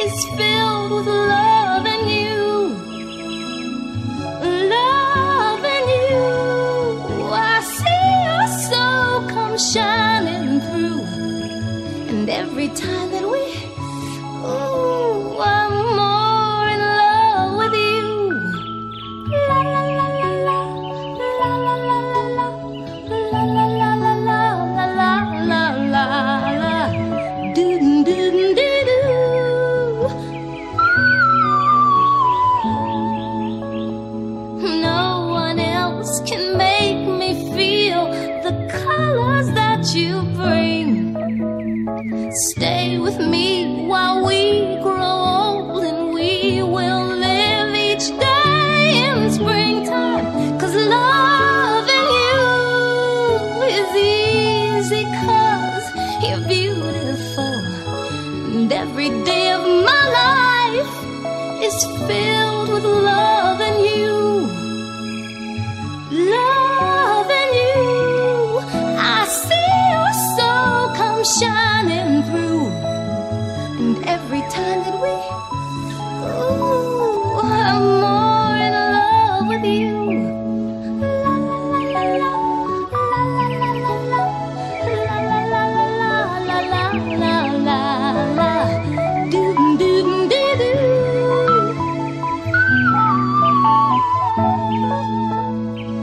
is filled with loving you. Loving you. I see your soul come shining through. And every time that we, ooh, I'm more in love with you. La la la la la, la la la la la, la la la la la, la la la la, doo doo doo doo. No one else can make me feel the colors that you bring. Stay with me while we grow old, and we will live each day in springtime. 'Cause loving you is easy, 'cause you're beautiful. And every day of my life is filled with loving you. Loving you. I see your soul come shining through. And every time that we, ooh, I'm more in love with you. La la la la la, la la la la, la la la la la, la la la la, doo doo doo doo.